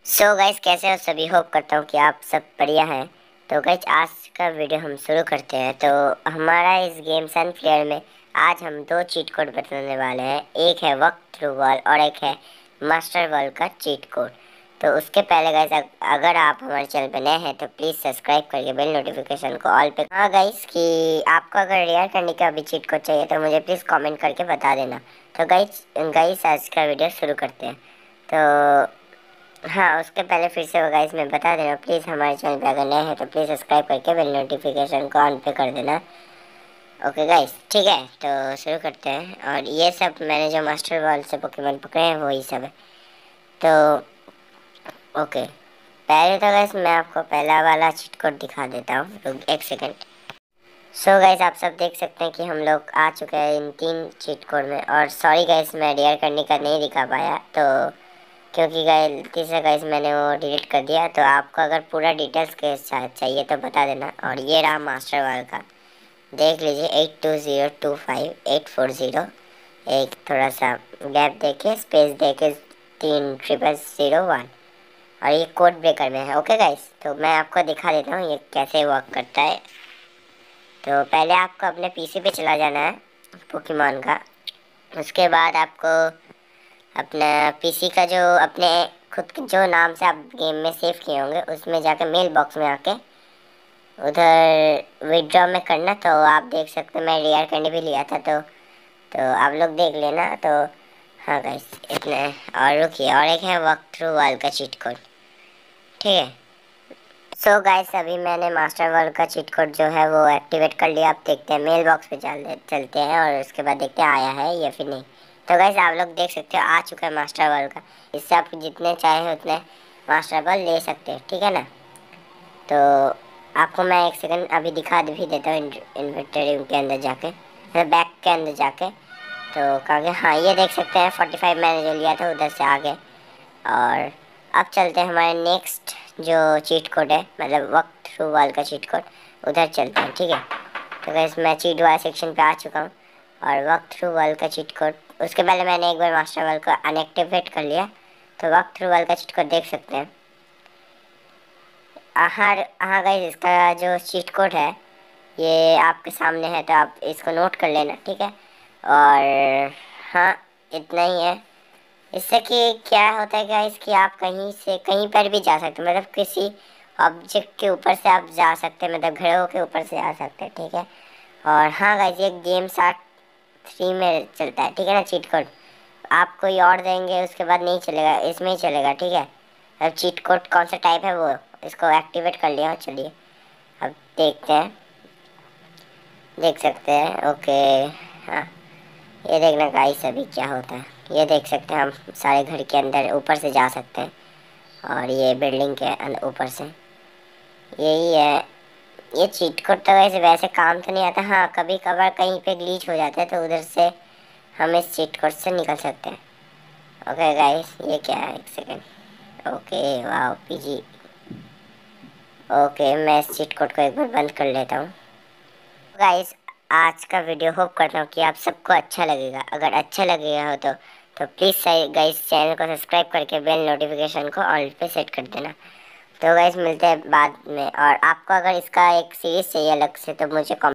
So guys, कैसे हो सभी। होप करता हूँ कि आप सब बढ़िया हैं। तो गाइस, आज का वीडियो हम शुरू करते हैं। तो हमारा इस गेम सन प्लेयर में आज हम दो चीट कोड बताने वाले हैं। एक है वक्त थ्रू वॉल और एक है मास्टर वॉल का चीट कोड। तो उसके पहले गाइस, अगर आप हमारे चैनल पर नए हैं तो प्लीज़ सब्सक्राइब करके बेल नोटिफिकेशन को ऑल पे। हाँ गाइस, कि आपको अगर रेयर करने का भी चीट कोड चाहिए तो मुझे प्लीज़ कॉमेंट करके बता देना। तो गाइस आज का वीडियो शुरू करते हैं। तो हाँ, उसके पहले फिर से गाइस मैं बता दे रहा हूँ, प्लीज़ हमारे चैनल पे अगर नए हैं तो प्लीज़ सब्सक्राइब करके बेल नोटिफिकेशन को ऑन पे कर देना। ओके गाइस, ठीक है, तो शुरू करते हैं। और ये सब मैंने जो मास्टर बॉल से पोकेमॉन पकड़े हैं वही सब है। तो ओके, पहले तो गाइस मैं आपको पहला वाला चीट कोड दिखा देता हूँ। तो एक सेकेंड। सो गाइस, आप सब देख सकते हैं कि हम लोग आ चुके हैं इन तीन चीट कोड में। और सॉरी गाइस, मैं डेयर करने का नहीं दिखा पाया, तो क्योंकि गलती से गाइस मैंने वो डिलीट कर दिया। तो आपको अगर पूरा डिटेल्स के साथ चाहिए तो बता देना। और ये रहा मास्टर वाल का, देख लीजिए 82025840। एक थोड़ा सा गैप देके स्पेस देके 3001। और ये कोड ब्रेकर में है। ओके गाइस, तो मैं आपको दिखा देता हूँ ये कैसे वर्क करता है। तो पहले आपको अपने पीसी पे चला जाना है पोकेमॉन का। उसके बाद आपको अपना पीसी का जो अपने खुद के जो नाम से आप गेम में सेव किए होंगे उसमें जाकर मेल बॉक्स में आके उधर विड्रॉ में करना। तो आप देख सकते हैं मैं रेयर करने भी लिया था, तो आप लोग देख लेना। तो हाँ गाइस, इतना। और रुकिए, और एक है वॉक थ्रू वॉल का चीट कोड, ठीक है। सो गाइस, अभी मैंने मास्टर वर्ल्ड का चीट कोड जो है वो एक्टिवेट कर लिया। आप देखते हैं मेल बॉक्स पे चलते हैं और उसके बाद देखते हैं आया है या फिर नहीं। तो गाइस, आप लोग देख सकते हो आ चुका है मास्टर वर्ल्ड का। इससे आप जितने चाहे उतने मास्टर वर्ल्ड ले सकते हैं, ठीक है ना। तो आपको मैं एक सेकंड अभी दिखा भी देता हूँ इन्वेंटरी के अंदर जाके, मतलब बैक के अंदर जाके। तो कहा, हाँ ये देख सकते हैं 45 मैंने जो लिया था उधर से आगे। और अब चलते हैं हमारे नेक्स्ट जो चीट कोड है, मतलब वक्त थ्रू वॉल का चीट कोड, उधर चलते हैं, ठीक है। तो गैस मैं चीट वाला सेक्शन पे आ चुका हूँ और वक्त थ्रू वॉल का चीट कोड, उसके पहले मैंने एक बार मास्टर वॉल को अनएक्टिवेट कर लिया। तो वक्त थ्रू वॉल का चीट कोड देख सकते हैं। हाँ हाँ गैस, इसका जो चीट कोड है ये आपके सामने है, तो आप इसको नोट कर लेना, ठीक है। और हाँ, इतना ही है। इससे कि क्या होता है गाइस कि आप कहीं से कहीं पर भी जा सकते हैं, मतलब किसी ऑब्जेक्ट के ऊपर से आप जा सकते हैं, मतलब घरों के ऊपर से आ सकते हैं, ठीक है। और हाँ गाइस, ये गेम 3 में चलता है, ठीक है ना। चीट कोड आप कोई और देंगे उसके बाद नहीं चलेगा, इसमें ही चलेगा, ठीक है। अब चीट कोड कौन सा टाइप है वो इसको एक्टिवेट कर लिया। चलिए अब देखते हैं, देख सकते हैं। ओके, हाँ ये देखना गाइस अभी क्या होता है। ये देख सकते हैं हम सारे घर के अंदर ऊपर से जा सकते हैं और ये बिल्डिंग के ऊपर से, यही है। ये चीट कोड तो वैसे काम तो नहीं आता। हाँ, कभी कभार कहीं पे ग्लिच हो जाता है तो उधर से हम इस चीट कोड से निकल सकते हैं। ओके गाइस, ये क्या है, एक सेकेंड। ओके वाह पीजी। ओके, मैं इस चीट कोड को एक बार बंद कर लेता हूँ। गाइस, आज का वीडियो होप करता हूँ कि आप सबको अच्छा लगेगा। अगर अच्छा लगेगा हो तो प्लीज़ गाइस चैनल को सब्सक्राइब करके बेल नोटिफिकेशन को ऑल पे सेट कर देना। तो गाइस, मिलते हैं बाद में। और आपको अगर इसका एक सीरीज़ चाहिए अलग से तो मुझे